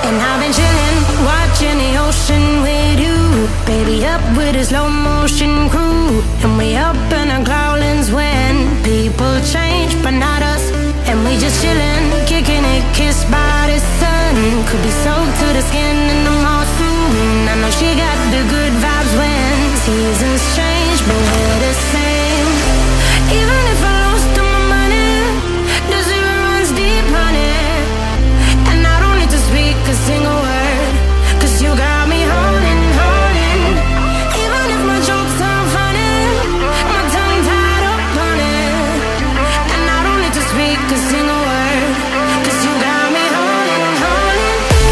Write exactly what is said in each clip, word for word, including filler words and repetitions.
And I've been chillin', watching the ocean with you. Baby, up with a slow motion crew. And we up in our growlings when people change, but not us. And we just chillin', kicking it, kissed by the sun. Could be soaked to the skin in the mall soon. I know she got the good vibes when seasons change, but we're the same. Even if I lost all my money, the zero runs deep, honey. And I don't need to speak a single word, cause you got me holding, holding. Even if my jokes aren't funny, my tongue tied up on it. And I don't need to speak a single word, cause you got me holding, holding.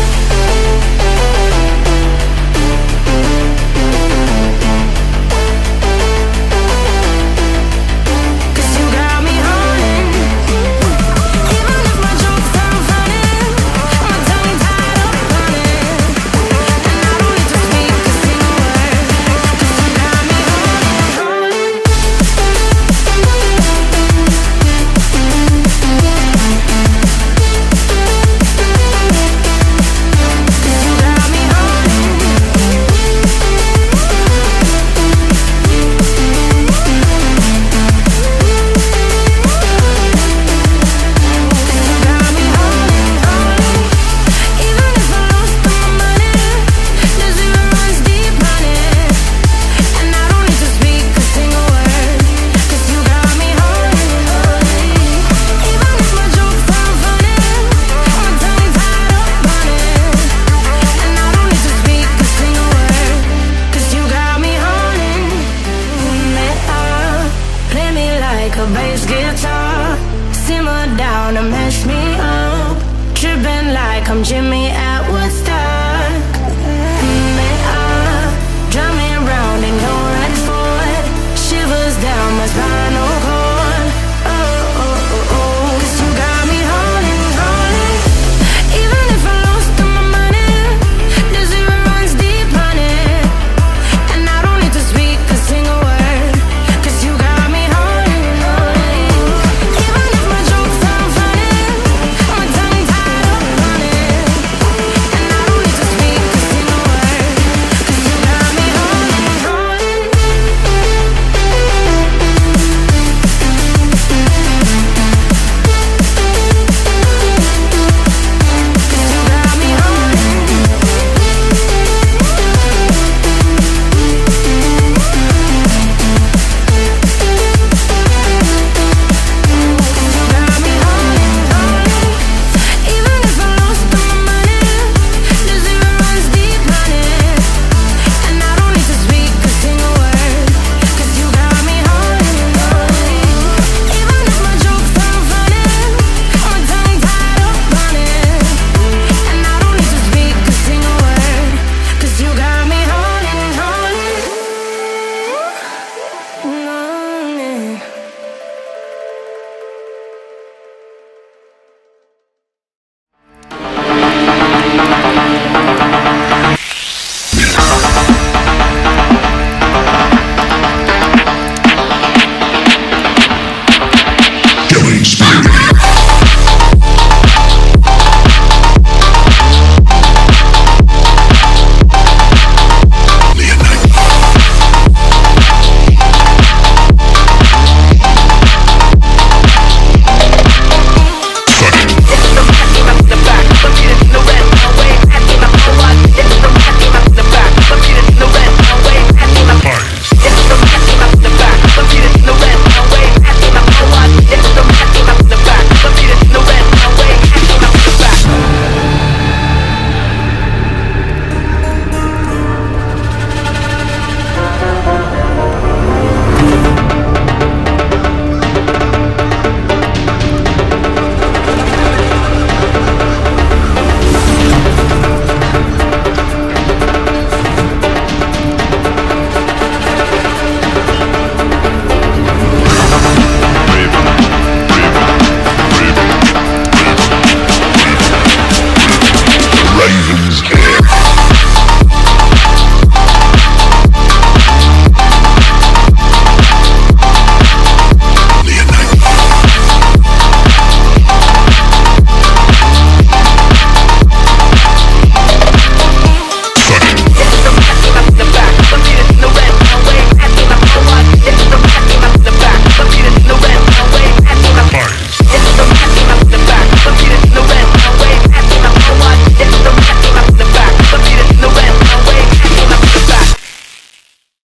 Cause you got me holding. Even if my jokes aren't funny, my tongue tied up on it. And I don't need to speak a single word, cause you got me holding, holding. Cause you got me holding. You got me holding, holding. Even if I lost all my money, the zero runs deep, honey. And I don't need to speak a single word, cause you got me holding, holding. Even if my jokes aren't funny, my tongue tied up on it. And I don't need to speak a single word, cause you got me holding. Me up, play me like a bass guitar. Simmer down and mash me up, tripping like I'm Jimmy at work.